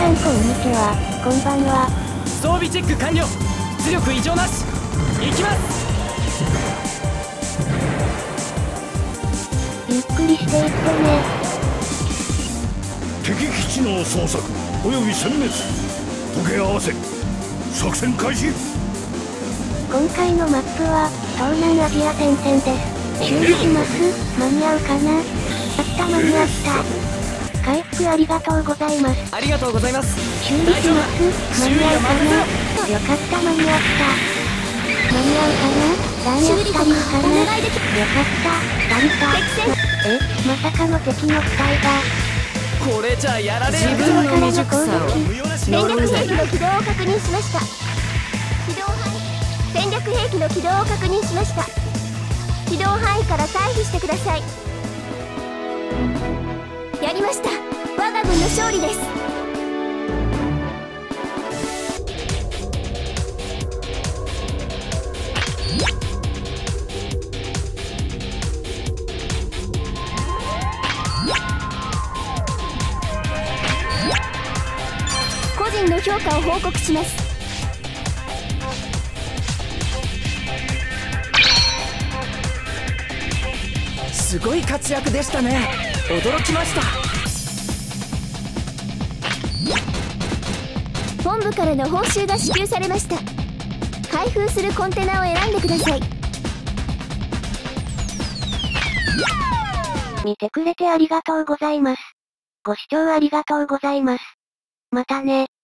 んこんにちは、こんばんは。 装備チェック完了。出力異常なし。行きます。 ゆっくりしていってね。 敵基地の捜索および殲滅時計合わせ作戦開始。 今回のマップは東南アジア戦線です。修理します。間に合うかな。間に合った。回復ありがとうございます。 ありがとうございます。 修理します。間に合うかな。よかった、間に合った。間に合うかな。弾薬足りるかな。よかった足りた。まさかの敵の機体が。 これじゃやられる。 自分の未熟さを戦略兵器の起動を確認しました。起動範囲。戦略兵器の起動を確認しました。起動範囲から退避してください。やりました。我が軍の勝利です。個人の評価を報告します。 すごい活躍でしたね。驚きました。 本部からの報酬が支給されました。開封するコンテナを選んでください。 見てくれてありがとうございます。ご視聴ありがとうございます。またね。